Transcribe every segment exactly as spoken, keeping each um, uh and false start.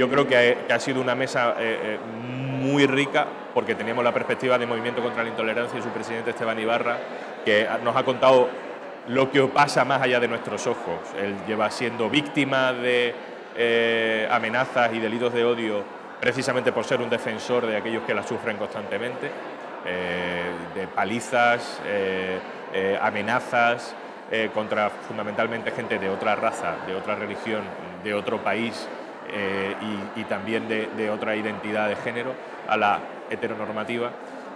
yo creo que ha, que ha sido una mesa eh, eh, muy rica, porque teníamos la perspectiva de Movimiento contra la Intolerancia y su presidente Esteban Ibarra, que nos ha contado lo que pasa más allá de nuestros ojos. Él lleva siendo víctima de eh, amenazas y delitos de odio precisamente por ser un defensor de aquellos que la sufren constantemente, eh, de palizas, eh, eh, amenazas eh, contra fundamentalmente gente de otra raza, de otra religión, de otro país eh, y, y también de, de otra identidad de género a la heteronormativa.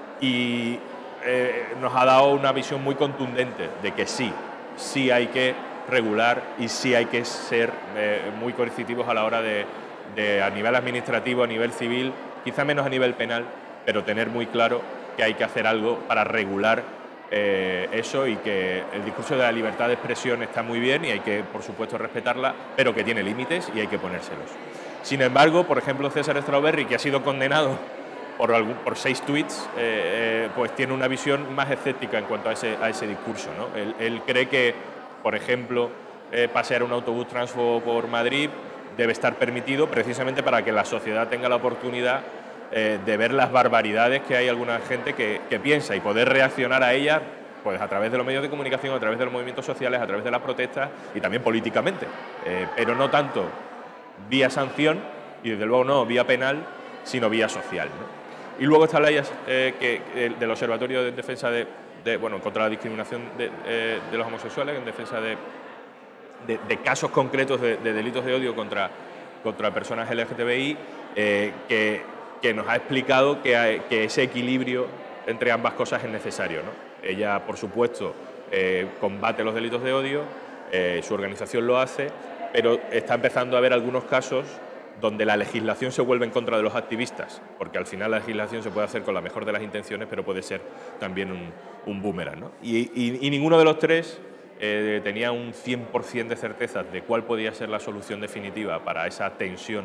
Y eh, nos ha dado una visión muy contundente de que sí, sí hay que regular y sí hay que ser eh, muy coercitivos a la hora de, de, a nivel administrativo, a nivel civil, quizá menos a nivel penal, pero tener muy claro que hay que hacer algo para regular eh, eso, y que el discurso de la libertad de expresión está muy bien y hay que, por supuesto, respetarla, pero que tiene límites y hay que ponérselos. Sin embargo, por ejemplo, César Strawberry, que ha sido condenado por, algún, por seis tweets, eh, eh, pues tiene una visión más escéptica en cuanto a ese, a ese discurso, ¿no? Él, él cree que, por ejemplo, eh, pasear un autobús transfobo por Madrid debe estar permitido precisamente para que la sociedad tenga la oportunidad eh, de ver las barbaridades que hay alguna gente que, que piensa y poder reaccionar a ellas pues, a través de los medios de comunicación, a través de los movimientos sociales, a través de las protestas y también políticamente, eh, pero no tanto vía sanción y desde luego no vía penal, sino vía social, ¿no? Y luego está la ley eh, que, eh, del Observatorio de Defensa de, de bueno, contra la discriminación de, eh, de los homosexuales, en defensa de, de, de casos concretos de, de delitos de odio contra, contra personas L G T B I, eh, que, que nos ha explicado que, hay, que ese equilibrio entre ambas cosas es necesario, ¿no? Ella, por supuesto, eh, combate los delitos de odio, eh, su organización lo hace, pero está empezando a haber algunos casos donde la legislación se vuelve en contra de los activistas, porque al final la legislación se puede hacer con la mejor de las intenciones, pero puede ser también un, un boomerang, ¿no? Y, y, y ninguno de los tres eh, tenía un cien por cien de certezas de cuál podía ser la solución definitiva para esa tensión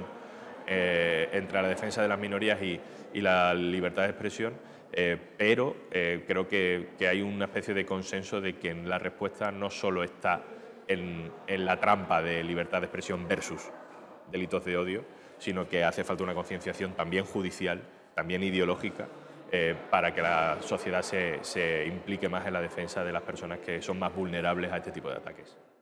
eh, entre la defensa de las minorías y, y la libertad de expresión, eh, pero eh, creo que, que hay una especie de consenso de que la respuesta no solo está en, en la trampa de libertad de expresión versus delitos de odio, sino que hace falta una concienciación también judicial, también ideológica, eh, para que la sociedad se, se implique más en la defensa de las personas que son más vulnerables a este tipo de ataques.